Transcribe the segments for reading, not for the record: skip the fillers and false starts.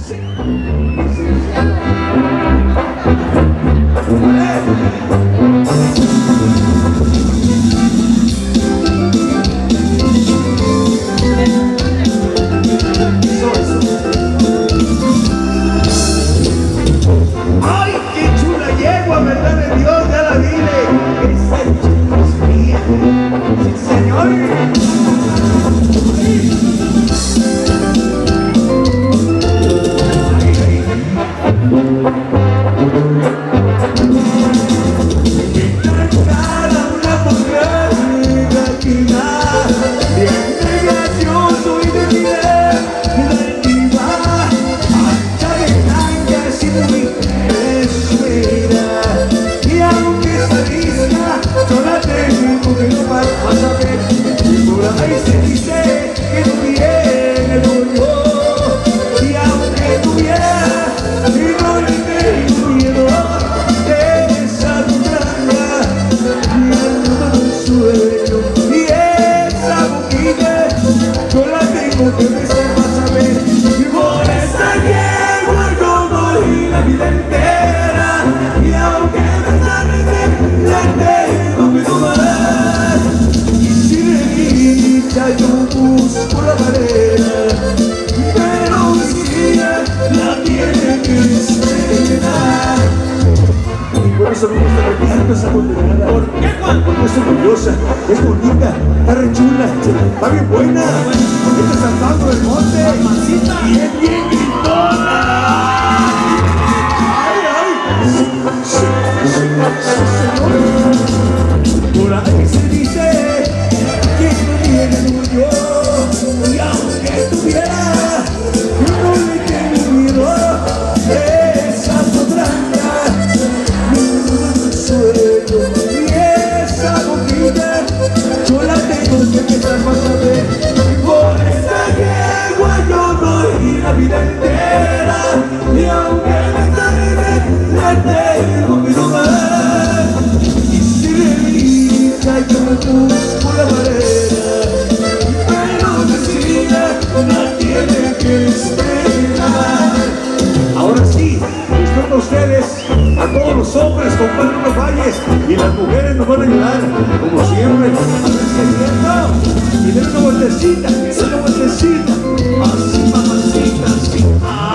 ¡Ay, qué chula yegua, verdad de Dios! Ya la vine. Esa chica es mía. ¡Sí, señor! Ahí se dice que no viene yo, y aunque tuviera, y no le tengo miedo de esa montaña, y al mundo del sueño, y esa boquita, yo la tengo que besar para saber, y por esa yegua yo doy la vida entera, y aunque me tarde, la tengo que tomar. Yo busco la manera, pero mi vida la tiene que esperar. Y por eso me gusta tanto esa condenada. ¿Por qué, Juan? Porque es orgullosa, es bonita, está re chula, está bien buena. Está saltando el monte, bien, bien gritona. ¡Ay, ay! Señor. Por ahí se dice que no viene yo, y aunque tuviera, no le tengo miedo de esa potraña, mi sueño, y esa boquita, yo la tengo que empezar a saber, y por esa yegua yo doy la vida entera, y aunque me tarde, la tengo que tomar, y si me grita yo busco la manera, la tiene que esperar. Ahora sí, les toca a ustedes, a todos los hombres, compadre, no falles, y las mujeres nos van a ayudar, como siempre, a ver si es cierto. Y den una vueltecita, así, mamacita, así.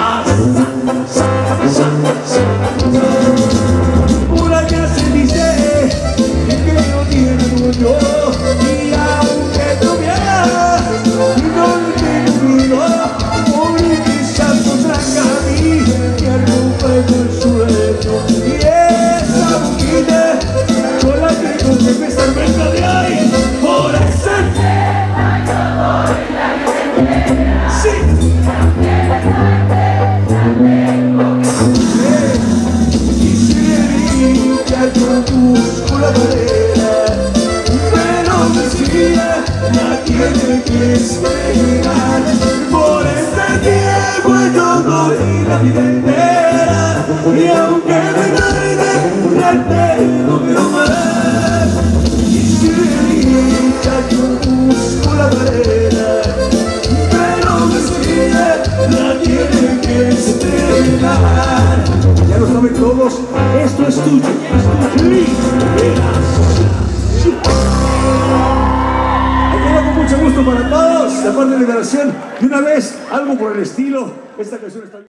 Por allá se dice que no tiene dueño, y aunque tuviera, no le tengo miedo, porque santo tranca a mí, que arrupa el sueño, y esa boquita, yo la tengo que besar, venga de ahí, por esa yegua yo doy la vida. Sí. Y si le brinca yo busco la manera, pero mi vida la tiene que esperar. Por esta yegua yo doy la vida entera, y aunque me tarde, la tengo que tomar. Y si me brinca yo busco la manera, pero mi vida la tiene que esperar. Ya lo saben todos, esto es tuyo, liberación. Con mucho gusto para todos, de parte de Liberación, y una vez, algo por el estilo, esta canción está